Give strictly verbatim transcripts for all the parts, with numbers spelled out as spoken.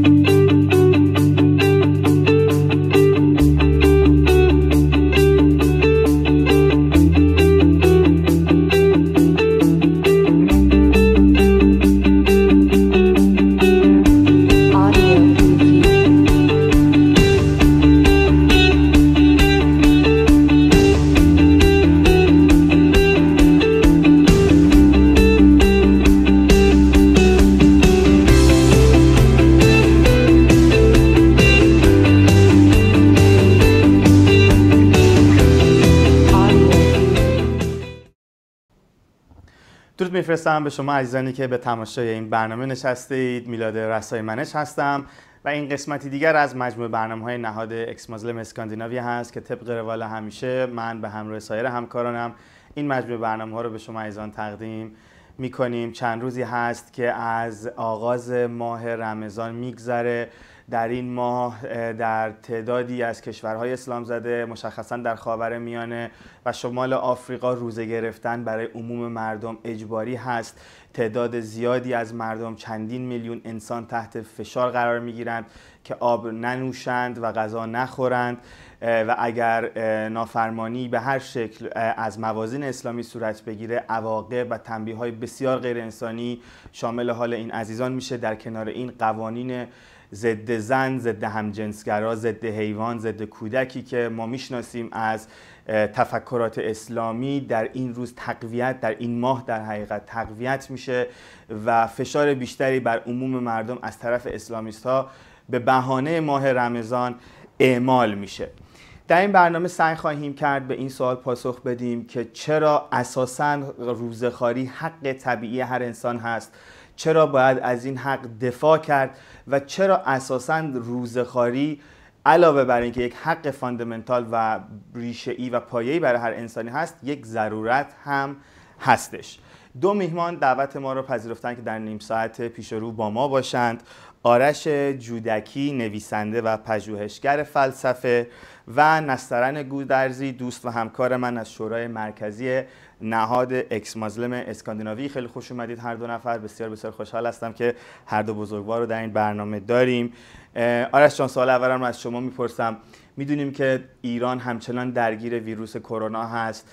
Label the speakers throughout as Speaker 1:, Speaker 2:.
Speaker 1: درود میفرستم به شما عزیزانی که به تماشای این برنامه نشسته اید. میلاد رسای منش هستم و این قسمتی دیگر از مجموعه برنامه‌های نهاد اکس مازلم اسکاندیناوی هست که طبق روال همیشه من به همراه سایر همکارانم این مجموعه برنامه‌ها رو به شما عزیزان تقدیم می‌کنیم. چند روزی هست که از آغاز ماه رمضان میگذره. در این ماه در تعدادی از کشورهای اسلام زده، مشخصا در خاورمیانه و شمال آفریقا، روزه گرفتن برای عموم مردم اجباری هست. تعداد زیادی از مردم، چندین میلیون انسان، تحت فشار قرار میگیرند که آب ننوشند و غذا نخورند و اگر نافرمانی به هر شکل از موازین اسلامی صورت بگیره، عواقب و تنبیه‌های بسیار غیر انسانی شامل حال این عزیزان میشه. در کنار این قوانین ضد زن، ضد همجنسگرا، ضد حیوان، ضد کودکی که ما میشناسیم از تفکرات اسلامی در این روز تقویت، در این ماه در حقیقت تقویت میشه و فشار بیشتری بر عموم مردم از طرف اسلامیست ها به بهانه ماه رمضان اعمال میشه. در این برنامه سعی خواهیم کرد به این سوال پاسخ بدیم که چرا اساساً روزه‌خواری حق طبیعی هر انسان هست، چرا باید از این حق دفاع کرد و چرا اساساً روزه‌خواری علاوه بر اینکه یک حق فاندامنتال و ریشه‌ای و پایه‌ای برای هر انسانی هست، یک ضرورت هم هستش. دو میهمان دعوت ما رو پذیرفتن که در نیم ساعت پیش رو با ما باشند. آرش جودکی، نویسنده و پژوهشگر فلسفه، و نسترن گودرزی، دوست و همکار من از شورای مرکزی نهاد اکس مازلم اسکاندیناوی. خیلی خوش اومدید هر دو نفر. بسیار بسیار خوشحال هستم که هر دو بزرگوار رو در این برنامه داریم. آرش جان، سوال اولم از شما میپرسم. میدونیم که ایران همچنان درگیر ویروس کرونا هست.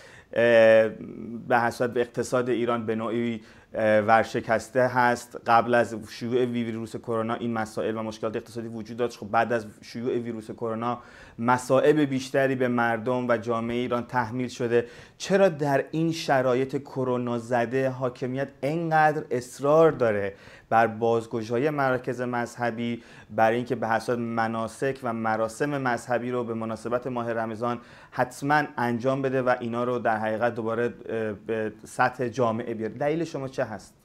Speaker 1: به حسب اقتصاد ایران به نوعی ورشکسته هست. قبل از شیوع ویروس کرونا این مسائل و مشکلات اقتصادی وجود داشت. خب بعد از شیوع ویروس کرونا مصائب بیشتری به مردم و جامعه ایران تحمیل شده. چرا در این شرایط کرونا زده حاکمیت اینقدر اصرار داره بر بازگشایی مراکز مذهبی، برای اینکه به حساب مناسک و مراسم مذهبی رو به مناسبت ماه رمضان حتما انجام بده و اینا رو در حقیقت دوباره به سطح جامعه بیاره؟ دلیل شما چه هست؟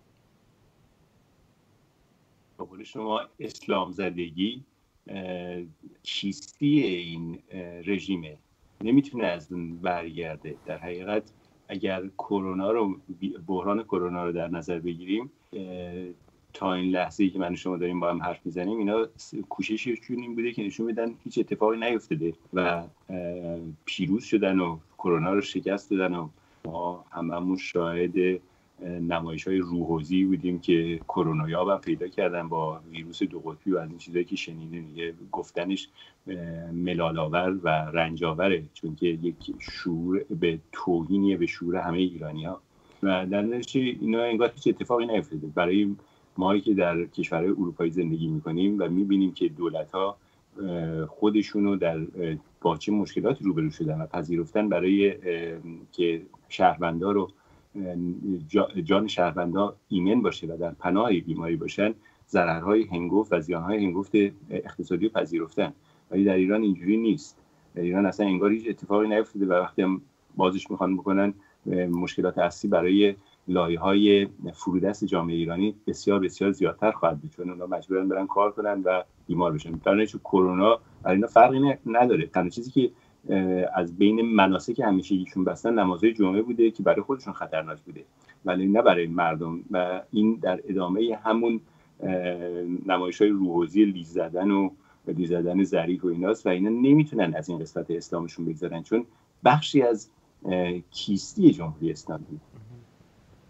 Speaker 2: به قول شما اسلام زدگی چیستی این رژیمه، نمیتونه از اون برگرده. در حقیقت اگر کرونا رو، بحران کرونا رو در نظر بگیریم، تا این لحظه‌ای که من و شما داریم با هم حرف میزنیم، اینا کوشششون این بوده که نشون بدن هیچ اتفاقی نیفتاده و پیروز شدن و کرونا رو شکست دادن و ما هممون شاهد نمایش‌های روحوزی بودیم که کرونا یاب هم پیدا کردن با ویروس دو قطبی و از این چیزایی که شنیدیم. دیگه گفتنش ملال‌آور و رنج‌آوره، چون که یک شعور به توهینیه به شعور همه ایرانی‌ها و در نتیجه اینا انگار هیچ اتفاقی نیفتاده. برای ما که در کشورهای اروپایی زندگی می‌کنیم و می‌بینیم که دولت‌ها خودشونو در با چه مشکلاتی روبرو شدن و پذیرفتن برای که شهروندها رو جان شهروندها ایمن باشه و در پناه بیماری باشن، ضررهای هنگفت و زیانهای هنگفت اقتصادی رو پذیرفتن. ولی در ایران اینجوری نیست. در ایران اصلا انگار هیچ اتفاقی نیفتاده و وقتی هم بازش میخوان بکنن، مشکلات اصلی برای لایه‌های فرودست جامعه ایرانی بسیار بسیار زیادتر خواهد بود، چون اونا مجبورن برن کار کنن و بیمار بشن. در نتیجه کرونا برای اینا فرقی نداره. تنها چیزی که از بین مناسک همیشگیشون بستن نمازهای جمعه بوده که برای خودشون خطرناک بوده ولی نه برای مردم، و این در ادامه همون نمایش‌های روحوزی لیز زدن و لیز زدن ظریف و ایناست و اینا نمیتونن از این قسمت اسلامشون بگذارن، چون بخشی از کیستی جمهوری اسلامی.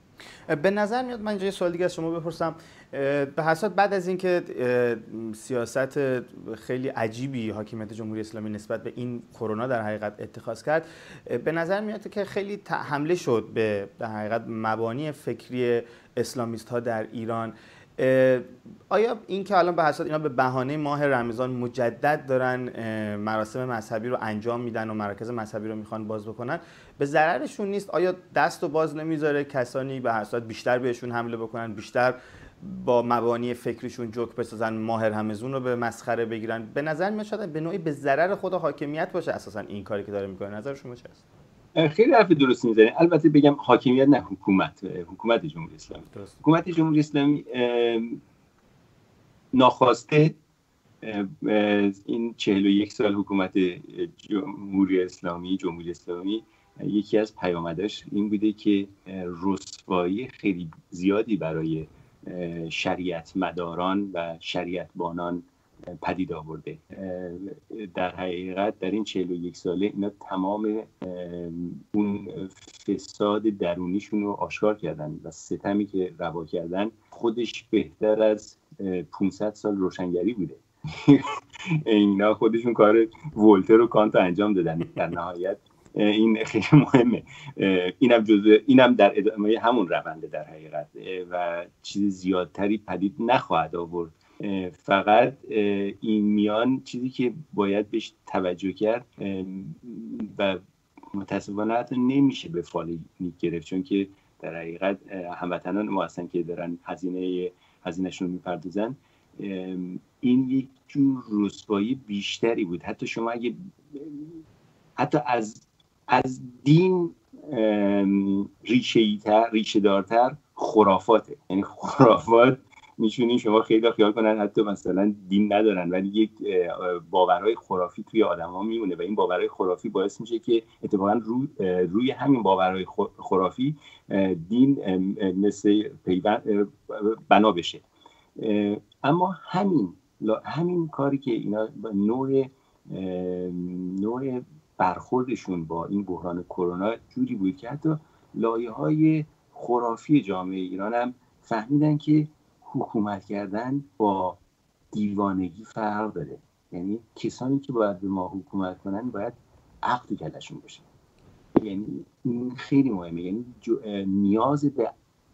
Speaker 1: به نظر میاد من اینجا یه سوال دیگه از شما بپرسم. به هر صورت بعد از اینکه سیاست خیلی عجیبی حاکمیت جمهوری اسلامی نسبت به این کرونا در حقیقت اتخاذ کرد، به نظر میاد که خیلی حمله شد به در حقیقت مبانی فکری اسلامیست ها در ایران. آیا این که الان به هر صورت اینا به بهانه ماه رمضان مجدد دارن مراسم مذهبی رو انجام میدن و مراکز مذهبی رو میخوان باز بکنن، به ضررشون نیست؟ آیا دست رو باز نمیذاره کسانی به هر صورت بیشتر بهشون حمله بکنن، بیشتر با مبانی فکریشون جوک بسازن، ماه رمضان رو به مسخره بگیرن؟ به نظر میاد شاید به نوعی به ضرر خود حاکمیت باشه اساسا این کاری که داره میکنه. نظر شما چیه است؟
Speaker 2: خیلی حرف درستی میزنید. البته بگم حاکمیت نه، حکومت حکومت جمهوری اسلامی
Speaker 1: درست.
Speaker 2: حکومت جمهوری اسلامی ناخواسته این چهل و یک سال حکومت جمهوری اسلامی جمهوری اسلامی یکی از پیامداش این بوده که رسوایی خیلی زیادی برای شریعت مداران و شریعت بانان پدید آورده. در حقیقت در این چهل و یک ساله اینا تمام اون فساد درونیشون رو آشکار کردن و ستمی که روا کردن خودش بهتر از پانصد سال روشنگری بوده. اینا خودشون کار ولتر و کانت انجام دادن. در نهایت این خیلی مهمه. اینم جزء اینم در ادامه همون رونده در حقیقت و چیز زیادتری پدید نخواهد آورد. فقط این میان چیزی که باید بهش توجه کرد و متاسفانه حتی نمیشه به فال گرفت، چون که در حقیقت هموطنان ما هستن که دارن هزینه هزینه‌شون رو میپردازن. این یک جور رسوایی بیشتری بود. حتی شما اگه حتی از از دین ریشه‌ای تر ریشه دارتر خرافاته. یعنی خرافات میشونین شما خیلی خیال کنن حتی مثلا دین ندارن ولی یک باورهای خرافی توی آدم‌ها میمونه و این باورهای خرافی باعث میشه که اتفاقا روی روی همین باورهای خرافی دین مثل پیوند بنا بشه. اما همین همین کاری که اینا نوع نوع برخوردشون با این بحران کرونا جوری بود که حتی لایه‌های خرافی جامعه ایران هم فهمیدن که حکومت کردن با دیوانگی فرق داره. یعنی کسانی که باید به ما حکومت کنن باید عقل کلشون باشه. یعنی این خیلی مهمه. یعنی نیاز به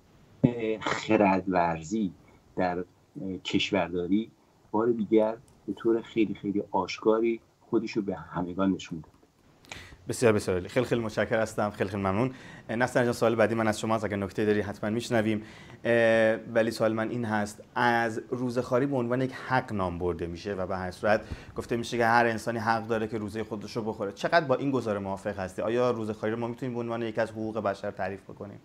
Speaker 2: خردورزی در کشورداری بار دیگر به طور خیلی خیلی آشکاری خودشو به همگان نشون داد.
Speaker 1: بسیار بسیار خیلی خیلی متشکرم هستم. خیلی خیلی ممنون. نصر جان، سوال بعدی من از شما است، اگر نکته داری حتما میشنویم. ولی سوال من این هست: از روزه‌خواری به عنوان یک حق نام برده میشه و به هر صورت گفته میشه که هر انسانی حق داره که روزه خودش رو بخوره. چقدر با این گزاره موافق هستی؟ آیا روزه‌خواری رو ما میتونیم به عنوان یک از حقوق بشر تعریف بکنیم؟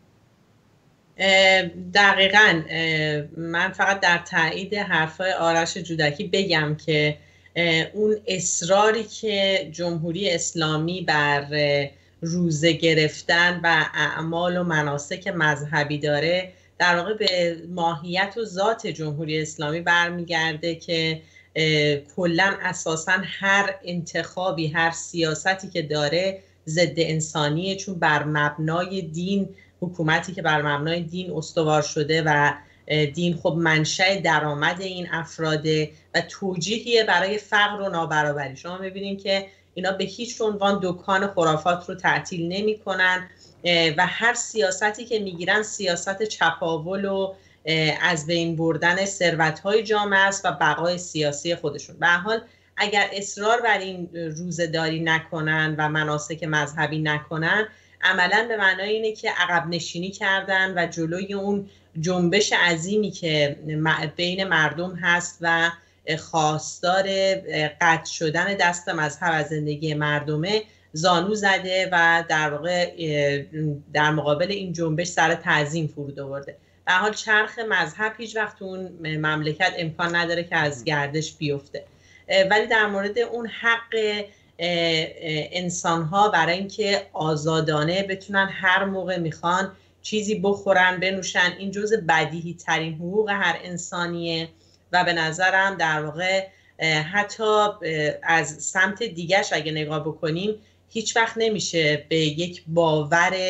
Speaker 3: دقیقاً. من فقط در تایید حرفای آرش جودکی بگم که اون اصراری که جمهوری اسلامی بر روزه گرفتن و اعمال و مناسک مذهبی داره در واقع به ماهیت و ذات جمهوری اسلامی برمیگرده که کلاً اساساً هر انتخابی، هر سیاستی که داره ضد انسانیه، چون بر مبنای دین، حکومتی که بر مبنای دین استوار شده و دین خب منشأ درآمد این افراده و توجیهیه برای فقر و نابرابری. شما می‌بینید که اینا به هیچ عنوان دکان خرافات رو تعطیل نمی‌کنن و هر سیاستی که میگیرن سیاست چپاول و از بین بردن ثروت‌های جامعه است و بقای سیاسی خودشون. به هر حال اگر اصرار بر این روزه‌داری نکنن و مناسک مذهبی نکنن، عملاً به معنای اینه که عقب نشینی کردن و جلوی اون جنبش عظیمی که بین مردم هست و خواستار قطع شدن دست مذهب از زندگی مردمه زانو زده و در واقع در مقابل این جنبش سر تعظیم فرود آورده. به هر حال چرخ مذهب هیچ وقت اون مملکت امکان نداره که از گردش بیفته. ولی در مورد اون حق انسان‌ها برای اینکه آزادانه بتونن هر موقع میخوان چیزی بخورن بنوشن، این جزء بدیهی ترین حقوق هر انسانیه و به نظرم در واقع حتی از سمت دیگهش اگه نگاه بکنیم هیچ وقت نمیشه به یک باور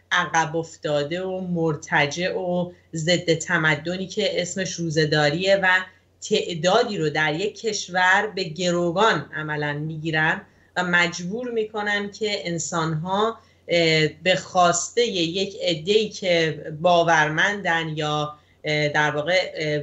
Speaker 3: عقب افتاده و مرتجع و ضد تمدنی که اسمش روزه‌داریه و تعدادی رو در یک کشور به گروگان عملاً میگیرن و مجبور میکنن که انسانها به خواسته یک عده‌ای که باورمندن یا در واقع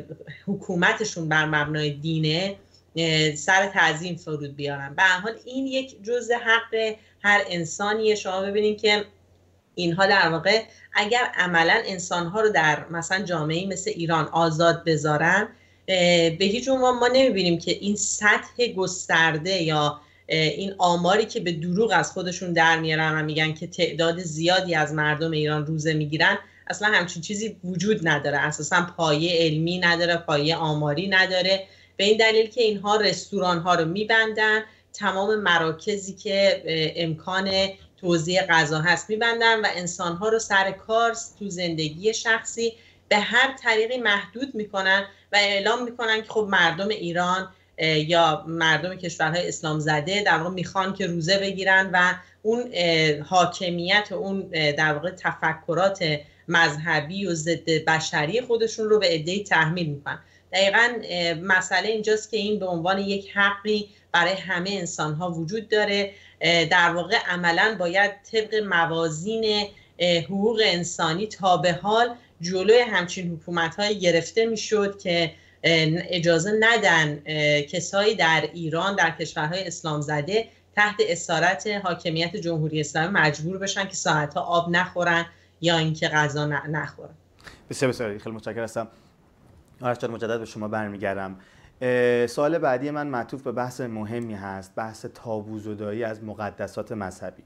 Speaker 3: حکومتشون بر مبنای دینه سر تعظیم فرود بیارن. به هر حال این یک جزء حق هر انسانیه. شما ببینید که اینها در واقع اگر عملا انسانها رو در مثلا جامعه‌ای مثل ایران آزاد بذارن، به هیچ عنوان ما نمیبینیم که این سطح گسترده یا این آماری که به دروغ از خودشون در میارن و میگن که تعداد زیادی از مردم ایران روزه میگیرن، اصلا همچین چیزی وجود نداره، اساسا پایه علمی نداره، پایه آماری نداره، به این دلیل که اینها رستوران ها رو میبندن، تمام مراکزی که امکان توزیع غذا هست میبندن و انسان ها رو سر کار تو زندگی شخصی به هر طریقی محدود میکنن و اعلام میکنن که خب مردم ایران یا مردم کشورهای اسلام زده در واقع میخوان که روزه بگیرن و اون حاکمیت و اون در واقع تفکرات مذهبی و ضد بشری خودشون رو به عده‌ای تحمیل میکنن. دقیقاً مسئله اینجاست که این به عنوان یک حقی برای همه انسان‌ها وجود داره. در واقع عملاً باید طبق موازین حقوق انسانی تا به حال جلوی همچین حکومت‌های گرفته میشد که اجازه ندن کسایی در ایران، در کشورهای اسلام زده تحت اسارت حاکمیت جمهوری اسلامی مجبور بشن که ساعتها آب نخورن یا اینکه غذا نخورن.
Speaker 1: بسیار بسیار خیلی متشکرم هستم. آرش جان مجدد به شما برمیگردم. سوال بعدی من معطوف به بحث مهمی هست، بحث تابوزدایی از مقدسات مذهبی.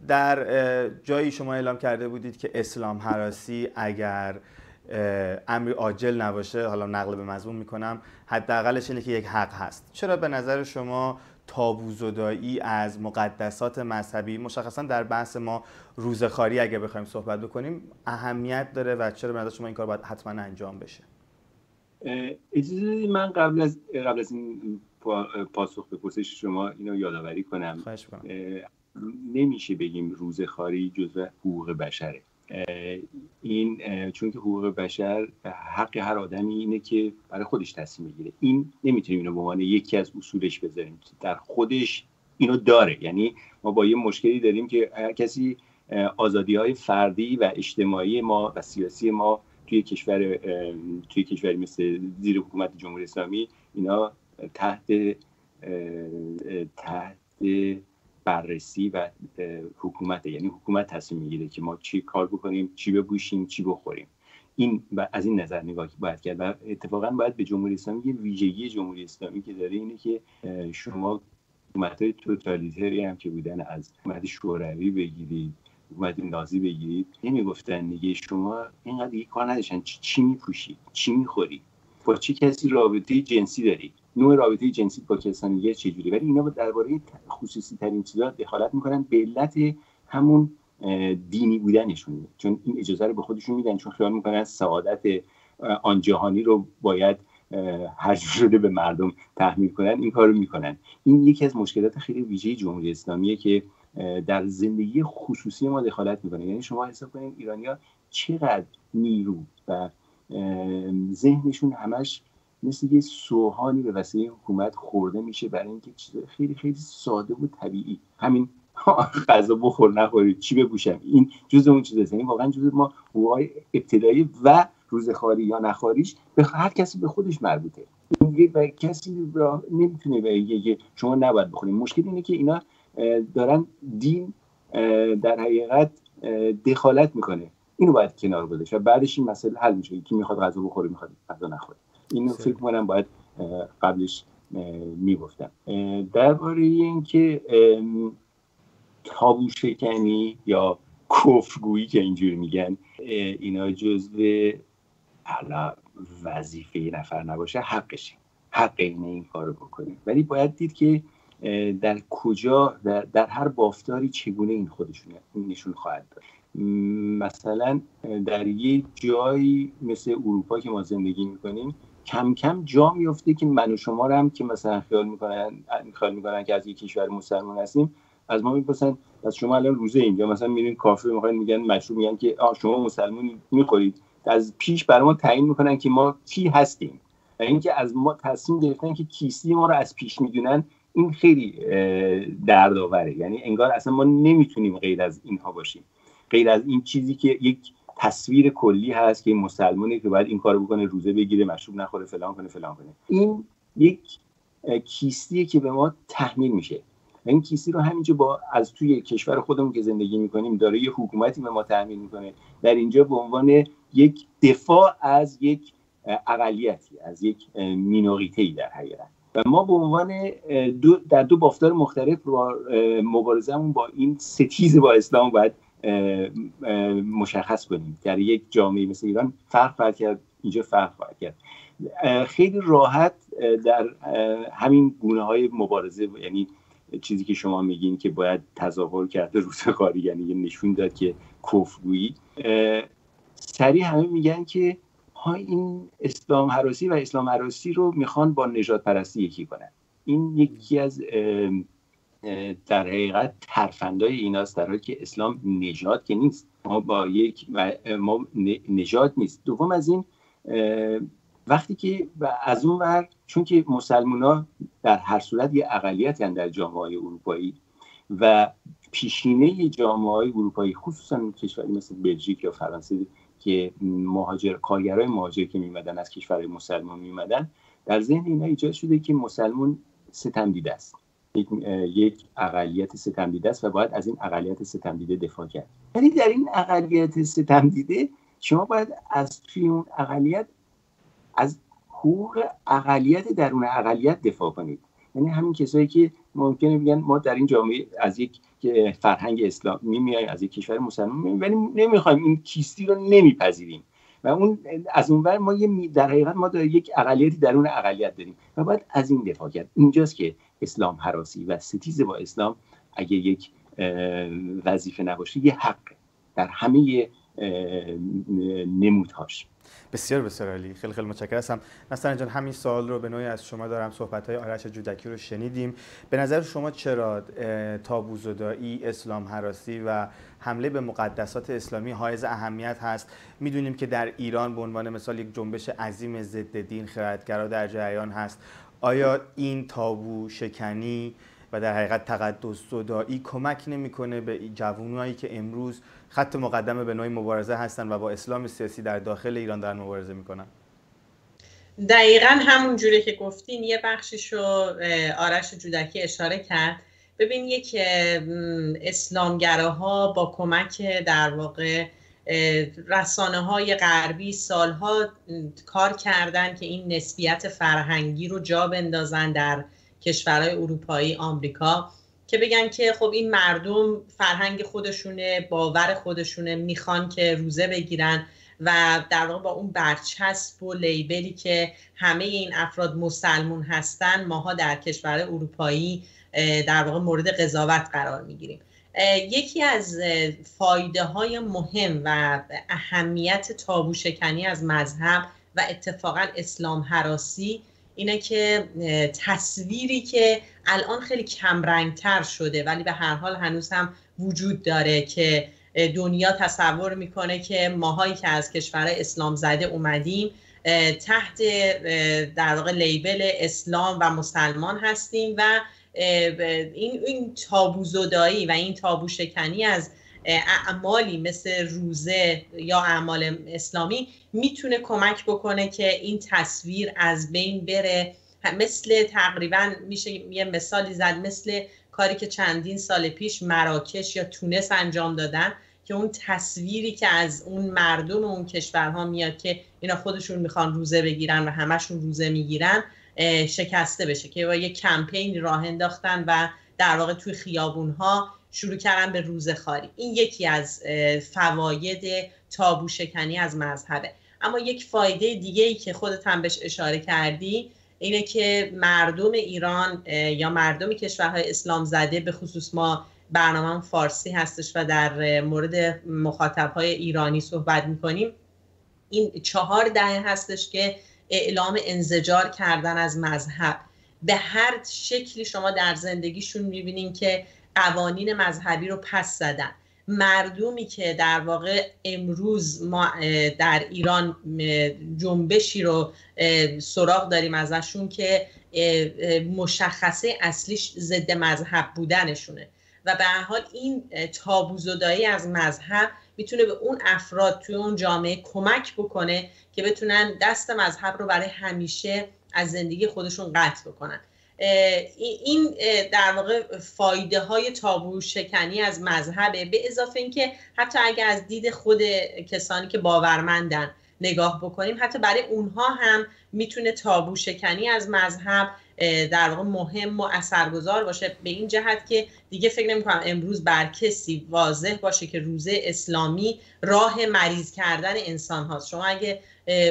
Speaker 1: در جایی شما اعلام کرده بودید که اسلام هراسی اگر امری عاجل نباشه، حالا نقل به مضمون میکنم، حداقلش اینه که یک حق هست. چرا به نظر شما تابوزدایی از مقدسات مذهبی، مشخصا در بحث ما روزه‌خواری اگه بخوایم صحبت بکنیم، اهمیت داره و چرا به نظر شما این کار باید حتما انجام بشه؟
Speaker 2: اجازه بدید من قبل از قبل از این پاسخ به پرسش شما اینو یادآوری کنم.
Speaker 1: خواهش می‌کنم.
Speaker 2: نمیشه بگیم روزه‌خواری جزء حقوق بشره. این چون که حقوق بشر حق هر آدمی اینه که برای خودش تصمیم بگیره. این نمیتونیم اینو به عنوان یکی از اصولش بذاریم، در خودش اینو داره. یعنی ما با یه مشکلی داریم که هر کسی آزادی‌های فردی و اجتماعی ما و سیاسی ما توی کشور توی کشوری مثل زیر حکومت جمهوری اسلامی اینا تحت تحت بررسی و حکومت، یعنی حکومت تصمیم میگیره که ما چی کار بکنیم، چی بپوشیم، چی بخوریم. این و از این نظر نگاه باید کرد و اتفاقا باید به جمهوری اسلامی یه ویژگی جمهوری اسلامی که داره اینه که شما حکومت‌های توتالیتری هم که بودن، از حکومت شوروی بگیرید، حکومت نازی بگیرید، نمیگفتن دیگه شما اینقدر دیگه کار نداشتن چی, چی میپوشی، چی میخوری، با چه کسی رابطه جنسی داری، نوع رابطه جنسی با کسان دیگه چجوری. ولی اینا درباره خصوصی ترین چیزا دخالت میکنن به علت همون دینی بودنشون، چون این اجازه رو به خودشون میدن، چون خیال میکنن سعادت آن جهانی رو باید هر جوره به مردم تحمیل کنن، این کارو میکنن. این یکی از مشکلات خیلی ویژه جمهوری اسلامیه که در زندگی خصوصی ما دخالت میکنه. یعنی شما حساب کنید ایرانی‌ها چقدر نیرو و ذهنشون همش مثل یه سوهانی به وسیله حکومت خورده میشه برای اینکه چیز خیلی خیلی ساده و طبیعی، همین غذا بخور نخوری، چی بپوشم، این جزء اون چیزاست. یعنی واقعا جزء ما حقوقای ابتدایی و روزه‌خواری یا نخواریش به هر کسی به خودش مربوطه و کسی را نمیتونه بگه که شما نباید بخورید. مشکل اینه که اینا دارن دین در حقیقت دخالت میکنه، اینو باید کنار گذاشت و بعدش این مسئله حل میشه. کی میخواد غذا بخوره، میخواد غذا نخوره. اینو فکر کنم باید قبلش میگفتم. درباره اینکه تابو شکنی یا کفرگویی که اینجوری میگن، اینا جزء حالا وظیفه نفر نباشه، حقشه، حق اینه این کارو بکنه، ولی باید دید که در کجا، در, در هر بافتاری چگونه این خودشون نشون خواهد داد. مثلا در یه جایی مثل اروپا که ما زندگی میکنیم، کم کم جا میفته که من و شما رو هم که مثلا خیال میکنن خیال میکنن که از یک کشور مسلمان هستیم، از ما میپرسن پس شما الان روزه اینجا مثلا میرین کافه میخواین میگن مشروب، میگن که آ شما مسلمانی میخورید، از پیش برای ما تعیین میکنن که ما کی هستیم و اینکه از ما تصمیم گرفتن که کیستی ما رو از پیش میدونن. این خیلی دردآوره، یعنی انگار اصلا ما نمیتونیم غیر از اینها باشیم، غیر از این چیزی که یک تصویر کلی هست که مسلمانی که باید این کارو بکنه، روزه بگیره، مشروب نخوره، فلان کنه فلان کنه. این یک کیستیه که به ما تحمیل میشه. این کیستی رو همینجا با از توی کشور خودمون که زندگی میکنیم داره یه حکومتی به ما تحمیل میکنه، در اینجا به عنوان یک دفاع از یک اقلیتی، از یک مینوریته‌ای در حقیقت. و ما به عنوان دو در دو بافتار مختلف مبارزه‌مون با این ستیز با اسلام باید مشخص کنیم. در یک جامعه مثل ایران فرق فرق کرد، اینجا فرق فرق کرد. خیلی راحت در همین گونه‌های مبارزه، یعنی چیزی که شما میگین که باید تظاهر کرده روزگاری، یعنی نشون داد که کفرگویی، سریع همه میگن که ها این اسلام هراسی و اسلام هراسی رو میخوان با نژاد پرستی یکی کنن. این یکی از در حقیقت ترفندای ایناست، در حالی که اسلام نژاد که نیست، ما با یک ما نژاد نیست. دوم از این، وقتی که از اون ور، چون که مسلمان‌ها در هر صورت یه اقلیتی هستند در جامعه‌های اروپایی و پیشینه جامعه‌های اروپایی خصوصا کشوری مثل بلژیک یا فرانسه که مهاجر کارگرای مهاجر که میمدن از کشورهای مسلمان میمدن، در ذهن اینا ایجاد شده که مسلمان ستم دیده است، یک یک اقلیت ستم دیده است و باید از این اقلیت ستم دیده دفاع کرد. یعنی در این اقلیت ستم دیده شما باید از توی اون اقلیت از حقوق اقلیت درون اقلیت دفاع کنید. یعنی همین کسایی که ممکنه بگن ما در این جامعه از یک فرهنگ اسلامی میایم، از یک کشور مسلمان میایم، ولی نمیخوایم، این کیستی رو نمیپذیریم و اون از اونور ما یه در حقیقت ما در یک اقلیتی درون اقلیت داریم و باید از این دفاع کرد. اینجاست که اسلام هراسی و ستیز با اسلام اگه یک وظیفه نباشه، یه حق در همه نمودهاش.
Speaker 1: بسیار بسیار عالی، خیلی خیلی متشکرم هستم. نسترن جان، همین سوال رو به نوعی از شما دارم. صحبت‌های آرش جودکی رو شنیدیم. به نظر شما چرا تابوزدایی، اسلام هراسی و حمله به مقدسات اسلامی حائز اهمیت هست؟ میدونیم که در ایران به عنوان مثال یک جنبش عظیم ضد دین خردگرا در جریان هست. آیا این تابو شکنی و در حقیقت تقدس زدایی کمک نمیکنه به جوانایی که امروز خط مقدمه به نوعی مبارزه هستن و با اسلام سیاسی در داخل ایران دارن مبارزه میکنن؟
Speaker 3: دقیقاً همون جوری که گفتین، یه بخشیشو آرش جودکی اشاره کرد. ببین، یک اسلامگراها با کمک در واقع رسانه های غربی سالها کار کردن که این نسبیت فرهنگی رو جا بندازن در کشورهای اروپایی، آمریکا، که بگن که خب این مردم فرهنگ خودشونه، باور خودشونه، میخوان که روزه بگیرن و در واقع با اون برچسب و لیبلی که همه این افراد مسلمون هستن، ماها در کشورهای اروپایی در واقع مورد قضاوت قرار میگیریم. یکی از فایده های مهم و اهمیت تابو شکنی از مذهب و اتفاقا اسلام هراسی اینه که تصویری که الان خیلی کمرنگتر شده ولی به هر حال هنوز هم وجود داره که دنیا تصور میکنه که ماهایی که از کشور اسلام زده اومدیم تحت در واقع لیبل اسلام و مسلمان هستیم و این این تابو زدایی و این تابو شکنی از اعمالی مثل روزه یا اعمال اسلامی میتونه کمک بکنه که این تصویر از بین بره. مثل تقریبا میشه یه مثالی زد، مثل کاری که چندین سال پیش مراکش یا تونس انجام دادن که اون تصویری که از اون مردم اون کشورها میاد که اینا خودشون میخوان روزه بگیرن و همشون روزه میگیرن شکسته بشه، که با یه کمپین راه انداختن و در واقع توی خیابونها شروع کردن به روزه خواری. این یکی از فواید تابو شکنی از مذهبه. اما یک فایده دیگه ای که خودت هم بهش اشاره کردی اینه که مردم ایران یا مردم کشورهای اسلام زده، به خصوص ما برنامه فارسی هستش و در مورد مخاطبهای ایرانی صحبت میکنیم، این چهار دهه هستش که اعلام انزجار کردن از مذهب. به هر شکلی شما در زندگیشون میبینین که قوانین مذهبی رو پس زدن. مردمی که در واقع امروز ما در ایران جنبشی رو سراغ داریم ازشون که مشخصه اصلیش ضد مذهب بودنشونه و به هر حال این تابوزدایی از مذهب میتونه به اون افراد توی اون جامعه کمک بکنه که بتونن دست مذهب رو برای همیشه از زندگی خودشون قطع بکنن. این در واقع فایده های تابو شکنی از مذهبه، به اضافه اینکه حتی اگر از دید خود کسانی که باورمندن نگاه بکنیم، حتی برای اونها هم میتونه تابو شکنی از مذهب در واقع مهم و اثرگذار باشه، به این جهت که دیگه فکر نمی‌کنم امروز بر کسی واضح باشه که روزه اسلامی راه مریض کردن انسان هاست. شما اگه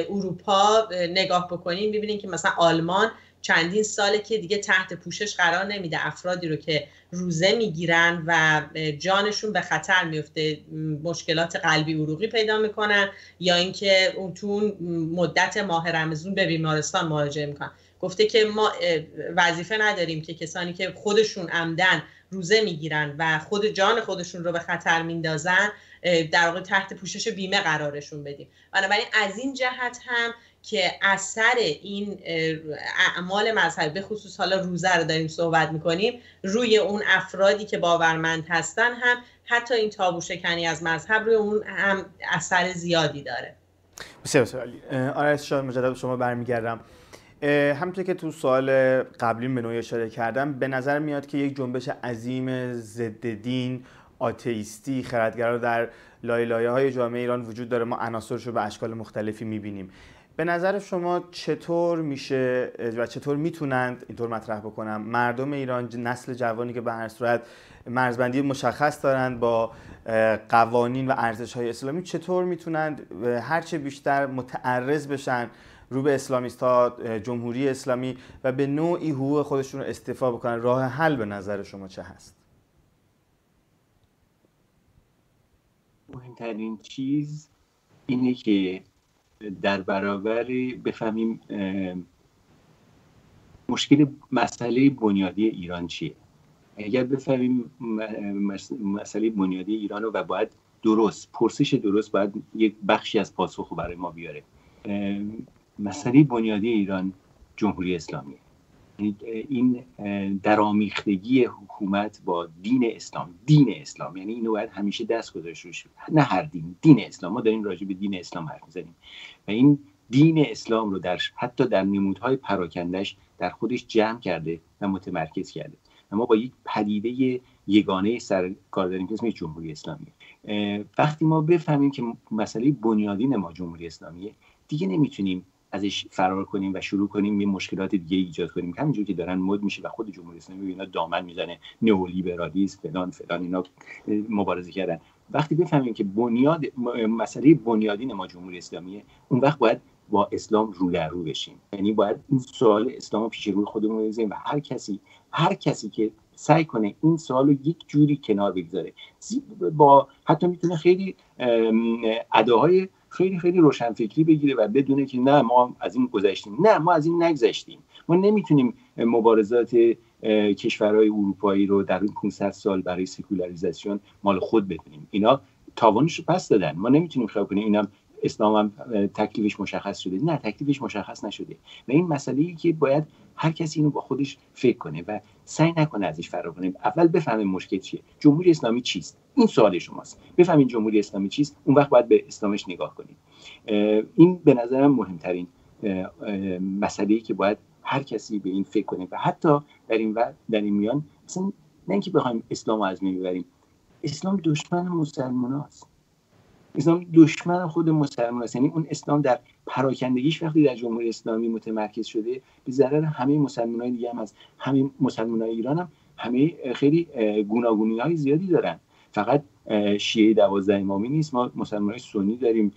Speaker 3: اروپا نگاه بکنین می‌بینین که مثلا آلمان چندین ساله که دیگه تحت پوشش قرار نمیده افرادی رو که روزه میگیرن و جانشون به خطر میفته، مشکلات قلبی عروقی پیدا میکنن یا اینکه اون تو مدت ماه رمضان به بیمارستان مراجعه میکنن. گفته که ما وظیفه نداریم که کسانی که خودشون عمدن روزه میگیرن و خود جان خودشون رو به خطر میندازن در واقع تحت پوشش بیمه قرارشون بدیم. بنابراین از این جهت هم که اثر این اعمال مذهبی به خصوص حالا روزه رو داریم صحبت میکنیم روی اون افرادی که باورمند هستن هم حتی این تابو شکنی از مذهب روی اون هم اثر زیادی داره.
Speaker 1: بسیار بسیار عالی. آرش جان مجدد شما برمیگردم. همونطور که تو سوال قبلی به نوعی اشاره کردم، به نظر میاد که یک جنبش عظیم ضد دین، آتئیستی، خردگرا در لایه لایه های جامعه ایران وجود داره. ما عناصرش رو به اشکال مختلفی میبینیم. به نظر شما چطور میشه و چطور میتونند، اینطور مطرح بکنم، مردم ایران، نسل جوانی که به هر صورت مرزبندی مشخص دارند با قوانین و ارزش‌های اسلامی، چطور میتونند هرچه بیشتر متعرض بشن رو به اسلامیست‌ها، جمهوری اسلامی و به نوعی حقوق خودشون رو استیفا بکنن؟ راه حل به نظر شما چه هست؟
Speaker 2: مهمترین چیز اینه که در برابر بفهمیم مشکل مسئله بنیادی ایران چیه. اگر بفهمیم مسئله بنیادی ایران رو و باید درست پرسش درست باید یک بخشی از پاسخ رو برای ما بیاره. مسئله بنیادی ایران جمهوری اسلامیه. این درآمیختگی حکومت با دین اسلام، دین اسلام، یعنی اینو باید همیشه دست گذاشت روش، نه هر دین، دین اسلام. ما داریم راجع به دین اسلام حرف میزنیم و این دین اسلام رو در حتی در نمودهای پراکندهش در خودش جمع کرده و متمرکز کرده. و ما با یک پدیده یگانه سر کار داریم که اسمش جمهوری اسلامیه. وقتی ما بفهمیم که مسئله بنیادین ما جمهوری اسلامیه، دیگه نمیتونیم ازش فرار کنیم و شروع کنیم یه مشکلات دیگه ایجاد کنیم. همینجوری که دارن مد میشه و خود جمهوری اسلامی اینا دامن میزنه، نئولیبرالیسم فلان فلان اینا مبارزه کردن. وقتی بفهمیم که بنیاد مسئله بنیادین ما جمهوری اسلامیه، اون وقت باید با اسلام رو در رو بشیم. یعنی باید این سوال اسلام رو پیش روی خودمون بذاریم و هر کسی هر کسی که سعی کنه این سوالو یک جوری کنار بگذاره، با حتی میتونه خیلی اداهای خیلی خیلی روشنفکری بگیره و بدونه که نه ما از این گذشتیم، نه ما از این نگذشتیم. ما نمیتونیم مبارزات کشورهای اروپایی رو در این پانصد سال برای سکولاریزاسیون مال خود بدونیم. اینا تاوانش رو پس دادن. ما نمیتونیم خیال کنیم اینم اسلام هم تکلیفش مشخص شده. نه، تکلیفش مشخص نشده و این مسئله‌ای که باید هر کسی اینو با خودش فکر کنه و سعی نکنه ازش فرار کنه. اول بفهمه مشکل چیه، جمهوری اسلامی چیست. این سوال شماست. بفهمین جمهوری اسلامی چیست، اون وقت باید به اسلامش نگاه کنید. این به نظرم مهمترین مسئله‌ای که باید هر کسی به این فکر کنه و حتی در این وقت در این میان مثلا نه اینکه بخوایم اسلامو از بین ببریم. اسلام دشمن مسلماناست. اسلام دشمن خود مسلمان است. یعنی اون اسلام در پراکندگیش وقتی در جمهوری اسلامی متمرکز شده به ضرر همه مسلمانای دیگه هم از همه مسلمانای ایران هم همه خیلی گوناگونی‌های زیادی دارن. فقط شیعه دوازده امامی نیست، ما مسلمانای سنی داریم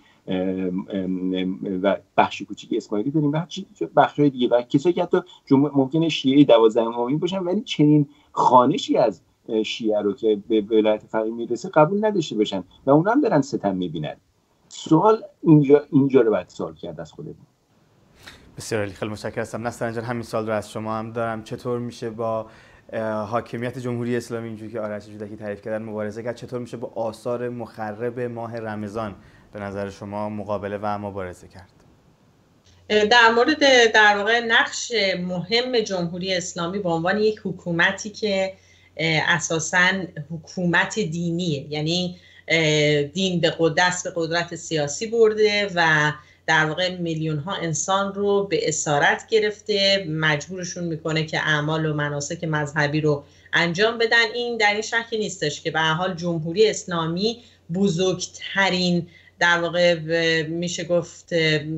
Speaker 2: و بخشی کوچیک اسماعیلی داریم و بخشای دیگه و کسایی که حتی ممکنه شیعه دوازده امامی باشن ولی چنین خوانشی از شیعه رو که به ولایت فقیه میرسه قبول نداشته باشن و اونا هم دارن ستم میبینن. سوال اینجا اینجا رو باید سوال کرد از خودمون.
Speaker 1: بسیار عالی، خیلی متشکرم. نصرالله جان همین سوال رو از شما هم دارم. چطور میشه با حاکمیت جمهوری اسلامی اینجوری که آرش جودکی تعریف کردن مبارزه کرد، چطور میشه با آثار مخرب ماه رمضان به نظر شما مقابله و مبارزه کرد؟
Speaker 3: در مورد در واقع نقش مهم جمهوری اسلامی به عنوان یک حکومتی که اساساً حکومت دینیه، یعنی دین به قدرت به قدرت سیاسی برده و در واقع میلیون ها انسان رو به اسارت گرفته، مجبورشون میکنه که اعمال و مناسک مذهبی رو انجام بدن. این در این شکی نیستش که به هر حال جمهوری اسلامی بزرگترین در واقع میشه گفت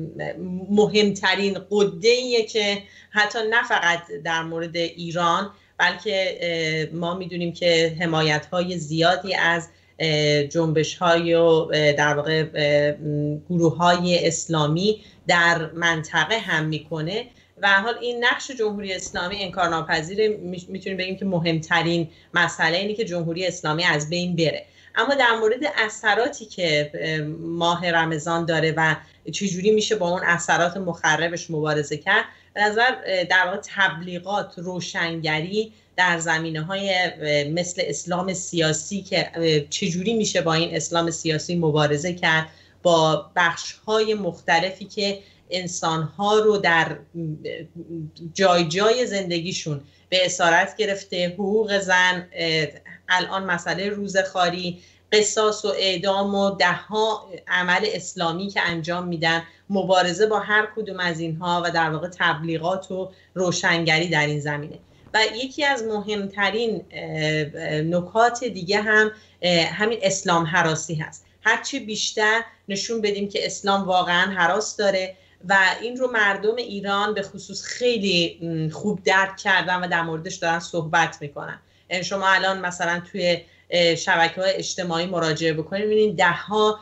Speaker 3: مهمترین قده‌ایه که حتی نه فقط در مورد ایران بلکه ما میدونیم که حمایت‌های زیادی از جنبش‌های و در واقع گروه‌های اسلامی در منطقه هم میکنه و حال این نقش جمهوری اسلامی انکارناپذیر. میتونیم بگیم که مهمترین مسئله اینه که جمهوری اسلامی از بین بره. اما در مورد اثراتی که ماه رمضان داره و چجوری میشه با اون اثرات مخربش مبارزه کرد، به نظر در واقع تبلیغات، روشنگری در زمینه‌های مثل اسلام سیاسی که چجوری میشه با این اسلام سیاسی مبارزه کرد، با بخش‌های مختلفی که انسان‌ها رو در جای جای زندگیشون به اسارت گرفته، حقوق زن، الان مسئله روزخواری، قصاص و اعدام و ده‌ها عمل اسلامی که انجام میدن، مبارزه با هر کدوم از اینها و در واقع تبلیغات و روشنگری در این زمینه. و یکی از مهمترین نکات دیگه هم همین اسلام هراسی هست. هرچی بیشتر نشون بدیم که اسلام واقعا هراس داره و این رو مردم ایران به خصوص خیلی خوب درک کردن و در موردش دارن صحبت میکنن. یعنی شما الان مثلا توی شبکه‌های اجتماعی مراجعه بکنید می‌بینید ده ها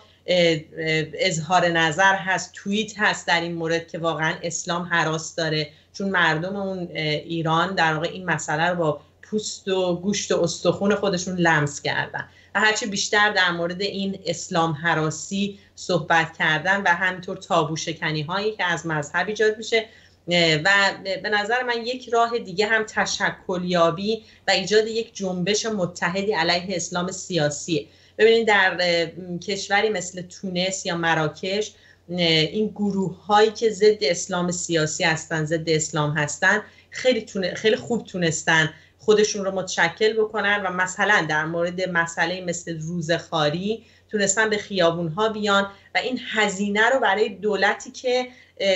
Speaker 3: اظهار نظر هست، توییت هست در این مورد که واقعا اسلام هراس داره، چون مردم اون ایران در واقع این مسئله رو با پوست و گوشت و استخون خودشون لمس کردن و هرچی بیشتر در مورد این اسلام هراسی صحبت کردن و همینطور تابو شکنی هایی که از مذهب ایجاد میشه و به نظر من یک راه دیگه هم تشکلیابی و ایجاد یک جنبش متحدی علیه اسلام سیاسیه. ببینید در کشوری مثل تونس یا مراکش این گروه هایی که ضد اسلام سیاسی هستن، ضد اسلام هستن، خیلی تونه، خیلی خوب تونستن خودشون رو متشکل بکنن و مثلا در مورد مسئله مثل روزخواری تونستن به خیابون ها بیان و این هزینه رو برای دولتی که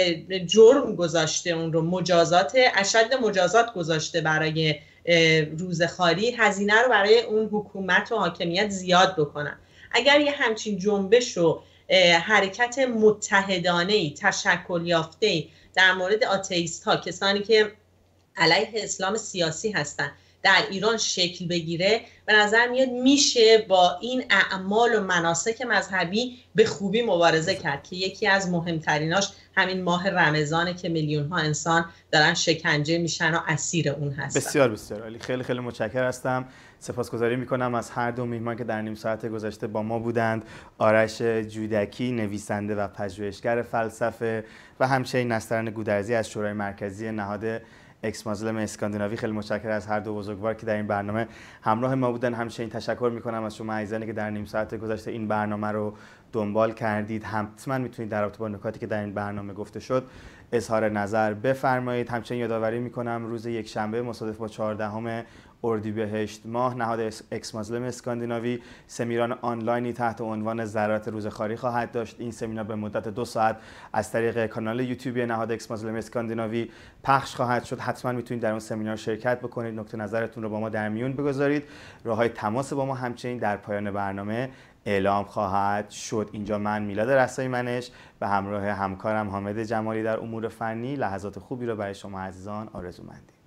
Speaker 3: جرم گذاشته، اون رو مجازات اشد مجازات گذاشته برای روزخواری، هزینه رو برای اون حکومت و حاکمیت زیاد بکنن. اگر یه همچین جنبش و حرکت متحدانه‌ای، تشکل یافته‌ای در مورد آتئیست ها، کسانی که علیه اسلام سیاسی هستن، در ایران شکل بگیره، به نظر میاد میشه با این اعمال و مناسک مذهبی به خوبی مبارزه کرد که یکی از مهمتریناش همین ماه رمضانه که میلیون ها انسان دارن شکنجه میشن و اسیر اون هستن.
Speaker 1: بسیار بسیار عالی، خیلی خیلی متشکرم هستم. سپاسگزاری میکنم از هر دو میهمان که در نیم ساعت گذشته با ما بودند. آرش جودکی، نویسنده و پژوهشگر فلسفه، و همچنین نسترن گودرزی از شورای مرکزی نهاد اکس مازلم اسکاندیناوی. خیلی متشکرم از هر دو بزرگوار که در این برنامه همراه ما بودن. همچنین تشکر میکنم از شما عزیزانی که در نیم ساعت گذشته این برنامه رو دنبال کردید. حتما میتونید در رابطه با نکاتی که در این برنامه گفته شد اظهار نظر بفرمایید. همچنین یادآوری میکنم روز یک شنبه مصادف با چهاردهم اردیبهشت ماه نهاد اکس مازلم اسکاندیناوی سمینار آنلاینی تحت عنوان ضررات روزخواری خواهد داشت. این سمینار به مدت دو ساعت از طریق کانال یوتیوبی نهاد اکس مازلم اسکاندیناوی پخش خواهد شد. حتما میتونید در اون سمینار شرکت بکنید، نقطه نظرتون رو با ما در میون بگذارید. راههای تماس با ما همچنین در پایان برنامه اعلام خواهد شد. اینجا من میلاد رسایی منش به همراه همکارم حامد جمالی در امور فنی لحظات خوبی رو برای شما عزیزان آرزو مندیم.